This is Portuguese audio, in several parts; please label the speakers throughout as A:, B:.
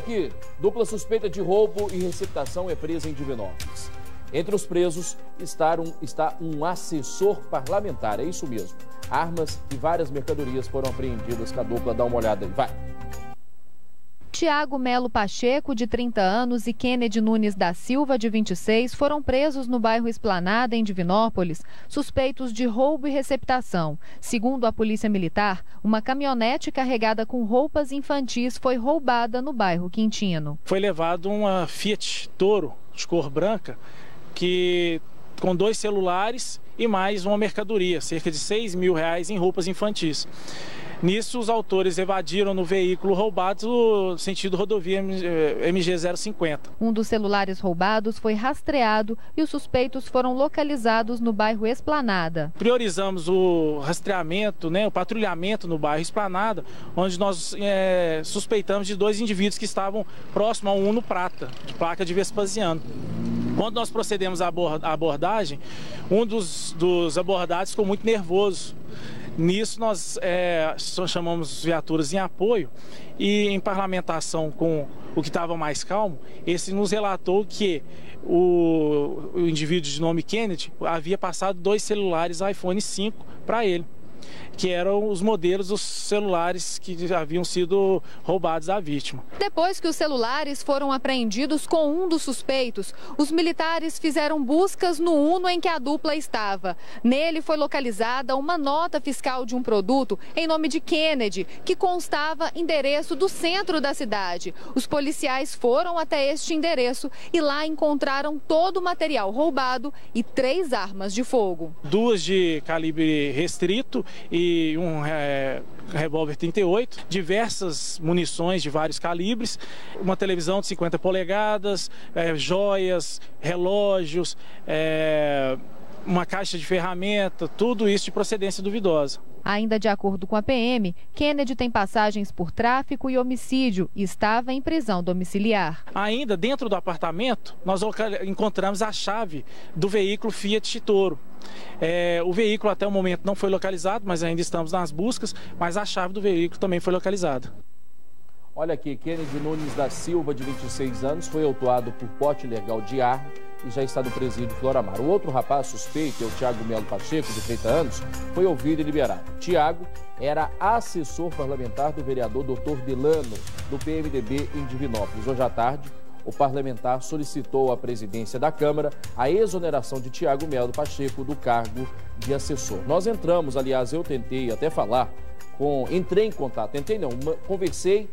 A: aqui, dupla suspeita de roubo e receptação é presa em Divinópolis. Entre os presos está um assessor parlamentar, é isso mesmo. Armas e várias mercadorias foram apreendidas com a dupla, dá uma olhada aí, vai.
B: Tiago Melo Pacheco, de 30 anos, e Kennedy Nunes da Silva, de 26, foram presos no bairro Esplanada, em Divinópolis, suspeitos de roubo e receptação. Segundo a Polícia Militar, uma caminhonete carregada com roupas infantis foi roubada no bairro Quintino.
C: Foi levado uma Fiat Toro de cor branca, com 2 celulares e mais uma mercadoria, cerca de R$6 mil em roupas infantis. Nisso, os autores evadiram no veículo roubado no sentido rodovia MG 050.
B: Um dos celulares roubados foi rastreado e os suspeitos foram localizados no bairro Esplanada.
C: Priorizamos o rastreamento, o patrulhamento no bairro Esplanada, onde nós suspeitamos de 2 indivíduos que estavam próximos a um Uno Prata, de placa de Vespasiano. Quando nós procedemos à abordagem, um dos abordados ficou muito nervoso. Nisso nós chamamos viaturas em apoio e em parlamentação com o que estava mais calmo, esse nos relatou que o indivíduo de nome Kennedy havia passado 2 celulares iPhone 5 para ele, que eram os modelos dos celulares que haviam sido roubados à vítima.
B: Depois que os celulares foram apreendidos com um dos suspeitos, os militares fizeram buscas no Uno em que a dupla estava. Nele foi localizada uma nota fiscal de um produto em nome de Kennedy, que constava endereço do centro da cidade. Os policiais foram até este endereço e lá encontraram todo o material roubado e 3 armas de fogo.
C: 2 de calibre restrito e um revólver 38, diversas munições de vários calibres, uma televisão de 50 polegadas, joias, relógios, uma caixa de ferramenta, tudo isso de procedência duvidosa.
B: Ainda de acordo com a PM, Kennedy tem passagens por tráfico e homicídio e estava em prisão domiciliar.
C: Ainda dentro do apartamento, nós encontramos a chave do veículo Fiat Toro. O veículo até o momento não foi localizado, mas ainda estamos nas buscas, mas a chave do veículo também foi localizada.
A: Olha aqui, Kennedy Nunes da Silva, de 26 anos, foi autuado por porte ilegal de arma e já está no presídio Floramar. O outro rapaz suspeito, o Tiago Melo Pacheco, de 30 anos, foi ouvido e liberado. Tiago era assessor parlamentar do vereador Dr. Delano, do PMDB em Divinópolis. Hoje à tarde, o parlamentar solicitou à presidência da Câmara a exoneração de Tiago Melo Pacheco do cargo de assessor. Nós entramos, aliás, eu tentei até falar, entrei em contato, conversei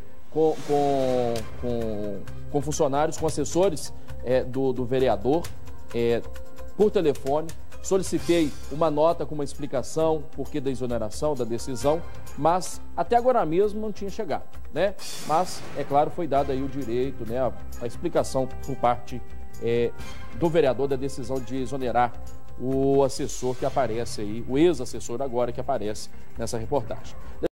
A: com funcionários, com assessores do vereador por telefone, solicitei uma nota com uma explicação porquê da exoneração, da decisão, mas até agora mesmo não tinha chegado, né? Mas, é claro, foi dado aí o direito, né, a explicação por parte do vereador da decisão de exonerar o assessor que aparece aí, o ex-assessor agora que aparece nessa reportagem.